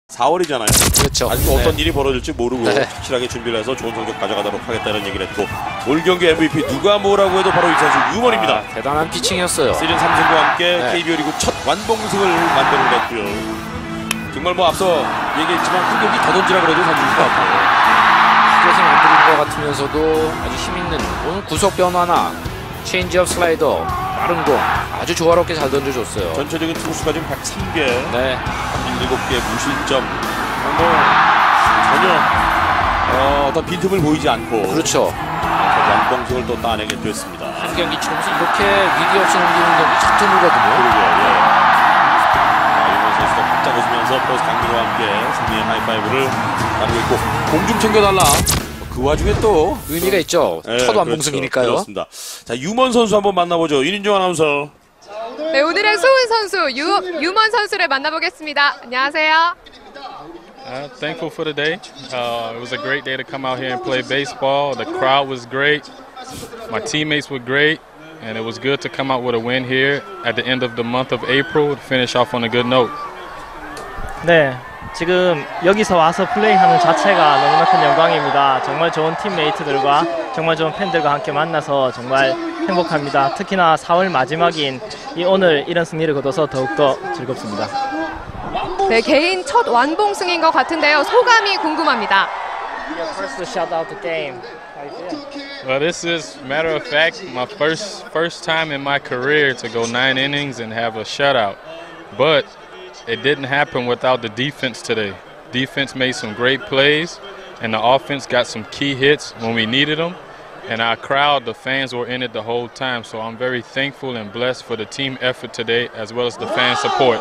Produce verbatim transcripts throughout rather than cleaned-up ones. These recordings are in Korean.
사월이잖아요. 그렇죠. 아직도 어떤 네. 일이 벌어질지 모르고 네. 확실하게 준비를 해서 좋은 성적 가져가도록 하겠다는 얘기를 했고, 올 경기 엠브이피 누가 뭐라고 해도 바로 이 선수 유먼입니다. 아, 대단한 피칭이었어요. 시즌 삼 승과 함께 네. 케이비오 리그 첫 완봉승을 만들어냈고요. 정말 뭐 앞서 얘기했지만 한 경기 더 던지라 그래도 던질 것 같아요. 스트레칭 안 들린 것 같으면서도 아주 힘있는 오늘 구속 변화나 체인지업 슬라이더, 빠른 공 아주 조화롭게 잘 던져줬어요. 전체적인 투수가 지금 백삼 개, 네. 일곱 개 무실점. 뭐 전혀 어, 어떤 빈틈을 보이지 않고 그렇죠. 완봉승을 또 따내게 됐습니다. 한 경기 치면서 이렇게 위기 없이 넘기는 경기 참 드물거든요. 그러게요. 예. 유먼 선수가 활짝 웃으면서 포스 강민호와 함께 승리의 하이파이브를 나누고 있고, 공 좀 챙겨달라. 그 와중에 또 의미가 있죠. 예, 첫 완봉승이니까요. 그렇죠. 그렇습니다. 자, 유먼 선수 한번 만나보죠. 윤인종 아나운서. 네, 오늘의 소은 선수 유, 유먼 선수를 만나보겠습니다. 안녕하세요. Uh, thankful for the day. Uh, it was a great day to come out here and play baseball. The crowd was great. My teammates were great. And it was good to come out with a win here at the end of the month of April to finish off on a good note. 네, 지금 여기서 와서 플레이하는 자체가 너무나 큰 영광입니다. 정말 좋은 팀메이트들과 정말 좋은 팬들과 함께 만나서 정말 행복합니다. 특히나 사월 마지막인 이 오늘 이런 승리를 거둬서 더욱더 즐겁습니다. 네, 개인 첫 완봉승인 것 같은데요. 소감이 궁금합니다. First shout out the game. Well, this is, matter of fact, my first first time in my career to go nine innings and have a shutout. But it didn't happen without the defense today. Defense made some great plays, and the offense got some key hits when we needed them. And our crowd, the fans were in it the whole time. So I'm very thankful and blessed for the team effort today, as well as the fan support.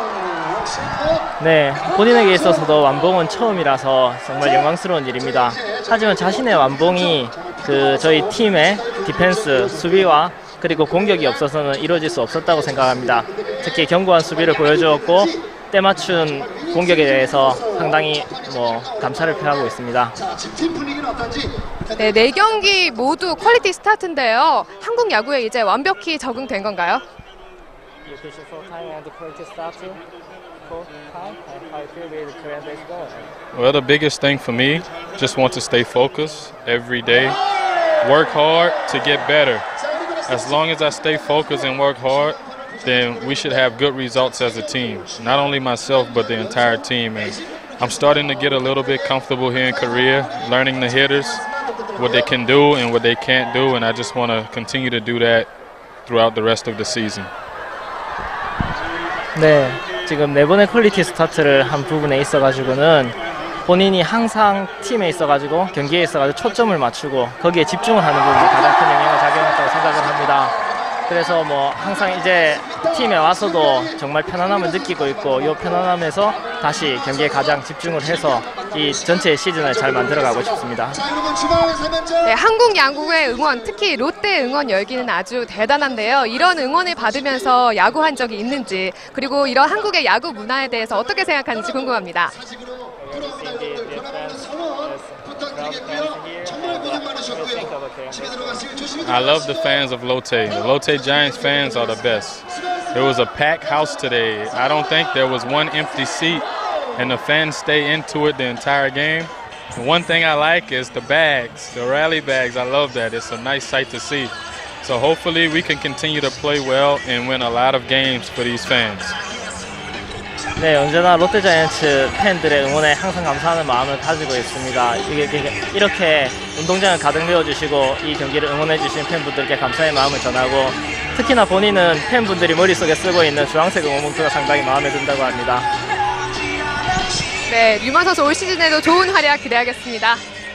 네, 본인에게 있어서도 완봉은 처음이라서 정말 영광스러운 일입니다. 하지만 자신의 완봉이 그 저희 팀의 디펜스, 수비와 그리고 공격이 없어서는 이루어질 수 없었다고 생각합니다. 특히 견고한 수비를 보여주었고 때맞춘 공격에 대해서 상당히 뭐 감사를 표하고 있습니다. 네, 네 경기 모두 퀄리티 스타트인데요. 한국 야구에 이제 완벽히 적응된 건가요? Well, the biggest thing for me, just want to stay focused every day, work hard to get better. As long as I stay focused and work hard, then we should have good results as a team. Not only myself, but the entire team. And I'm starting to get a little bit comfortable here in Korea, learning the hitters, what they can do and what they can't do, and I just want to continue to do that throughout the rest of the season. 네, 지금 네 번의 퀄리티 스타트를 한 부분에 있어가지고는 본인이 항상 팀에 있어가지고 경기에 있어가지고 초점을 맞추고 거기에 집중을 하는 부분이 가장 큰 영향을 작용했다고 생각을 합니다. 그래서 뭐 항상 이제 팀에 와서도 정말 편안함을 느끼고 있고 이 편안함에서 다시 경기에 가장 집중을 해서 이 전체 시즌을 잘 만들어가고 싶습니다. 네, 한국 야구의 응원, 특히 롯데 응원 열기는 아주 대단한데요. 이런 응원을 받으면서 야구한 적이 있는지, 그리고 이런 한국의 야구 문화에 대해서 어떻게 생각하는지 궁금합니다. I love the fans of Lotte. The Lotte Giants fans are the best. There was a packed house today. I don't think there was one empty seat, and the fans stay into it the entire game. And one thing I like is the bags, the rally bags. I love that. It's a nice sight to see. So hopefully we can continue to play well and win a lot of games for these fans. 네, 언제나 롯데자이언츠 팬들의 응원에 항상 감사하는 마음을 가지고 있습니다. 이게 이렇게 운동장을 가득 메워주시고 이 경기를 응원해주신 팬분들께 감사의 마음을 전하고, 특히나 본인은 팬분들이 머릿속에 쓰고 있는 주황색 응원 봉투가 상당히 마음에 든다고 합니다. 네, 유먼 선수 올 시즌에도 좋은 활약 기대하겠습니다.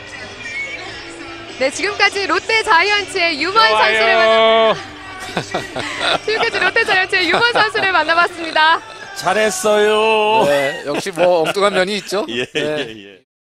네, 지금까지 롯데 자이언츠의 유먼 선수를 만나 지금까지 롯데 자이언츠의 유먼 선수를 만나봤습니다. 잘했어요. 네, 역시 뭐 엉뚱한 면이 있죠. 예, 네. 예, 예.